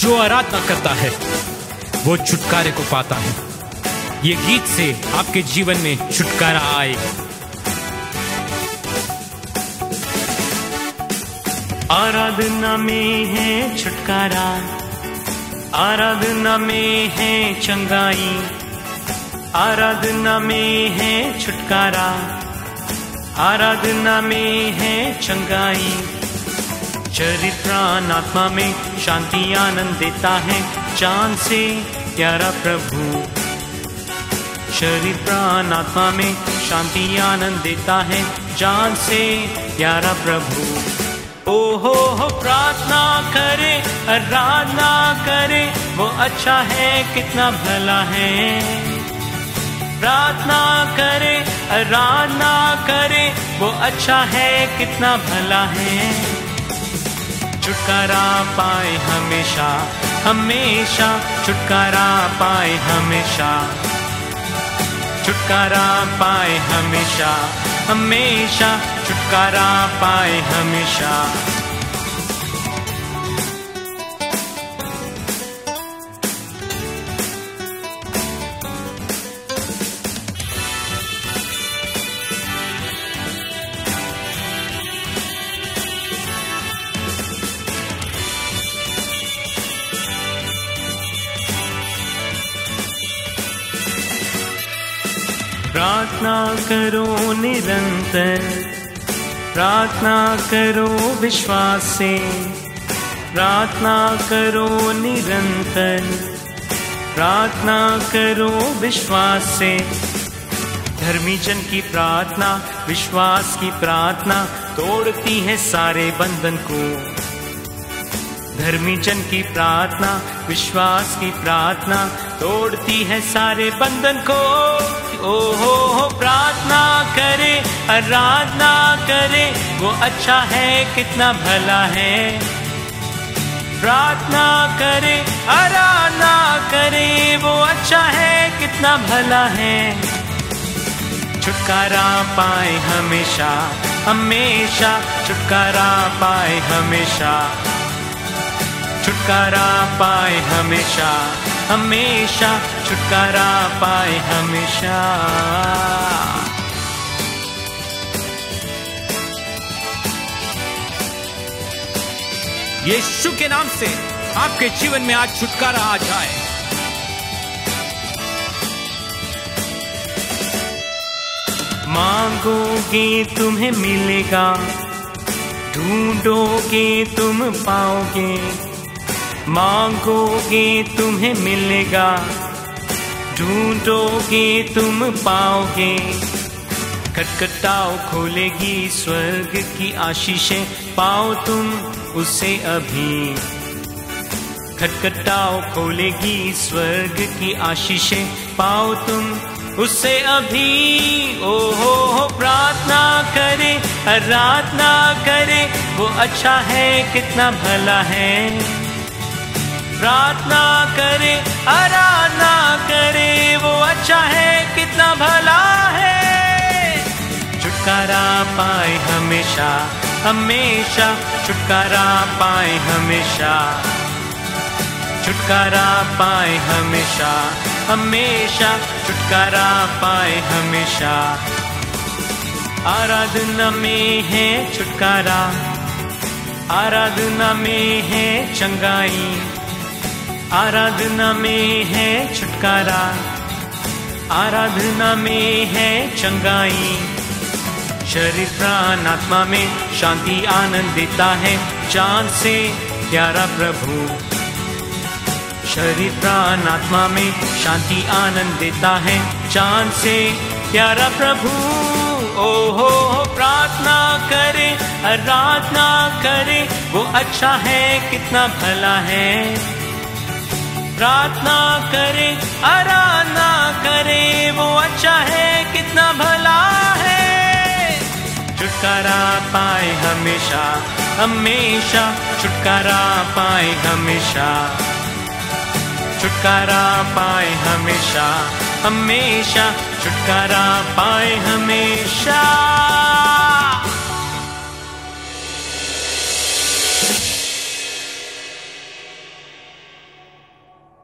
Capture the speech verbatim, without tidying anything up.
जो आराधना करता है वो छुटकारे को पाता है। ये गीत से आपके जीवन में छुटकारा आए। आराधना में है छुटकारा, आराधना में है चंगाई, आराधना में है छुटकारा, आराधना में है चंगाई। शरीर प्राण आत्मा में शांति आनंद देता है चांद से प्यारा प्रभु। शरीर प्राण आत्मा में शांति आनंद देता है चांद से प्यारा प्रभु। ओ हो हो प्रार्थना करे, आराधना करे, वो अच्छा है कितना भला है। प्रार्थना करे, आराधना करे, वो अच्छा है कितना भला है। छुटकारा पाए हमेशा हमेशा, छुटकारा पाए हमेशा, छुटकारा पाए हमेशा हमेशा, छुटकारा पाए हमेशा। प्रार्थना करो निरंतर, प्रार्थना करो विश्वास से, प्रार्थना करो निरंतर, प्रार्थना करो विश्वास से। धर्मी जन की प्रार्थना, विश्वास की प्रार्थना तोड़ती है सारे बंधन को। धर्मी जन की प्रार्थना, विश्वास की प्रार्थना तोड़ती है सारे बंधन को। ओ हो हो प्रार्थना करे, आराधना करे, वो अच्छा है कितना भला है। प्रार्थना करे, आराधना करे, वो अच्छा है कितना भला है। छुटकारा पाए हमेशा हमेशा, छुटकारा पाए हमेशा, छुटकारा पाए हमेशा हमेशा, छुटकारा पाए हमेशा। यीशु के नाम से आपके जीवन में आज छुटकारा आ जाए। मांगोगे तुम्हें मिलेगा, ढूंढोगे तुम पाओगे। मांगोगे तुम्हें मिलेगा, ढूंढोगे तुम पाओगे। खटखटाओ खोलेगी स्वर्ग की आशीषें, पाओ तुम उसे अभी। खटखटाओ खोलेगी स्वर्ग की आशीषें, पाओ तुम उसे अभी। ओ हो हो प्रार्थना करे, आराधना करे, वो अच्छा है कितना भला है। प्रार्थना करे, आराधना करे, वो अच्छा है कितना भला है। छुटकारा पाए हमेशा हमेशा, छुटकारा पाए हमेशा, छुटकारा पाए हमेशा हमेशा, छुटकारा पाए हमेशा। आराधना में है छुटकारा, आराधना में है चंगाई, आराधना में है छुटकारा, आराधना में है चंगाई। शरीर प्राण आत्मा में शांति आनंद देता है चांद से प्यारा प्रभु। शरीर प्राण आत्मा में शांति आनंद देता है चांद से प्यारा प्रभु। ओ हो हो प्रार्थना करे, आराधना करे, वो अच्छा है कितना भला है। प्रार्थना करे, आराधना करे, वो अच्छा है कितना भला है। छुटकारा पाए हमेशा हमेशा, छुटकारा पाए हमेशा, छुटकारा पाए हमेशा हमेशा, छुटकारा पाए हमेशा।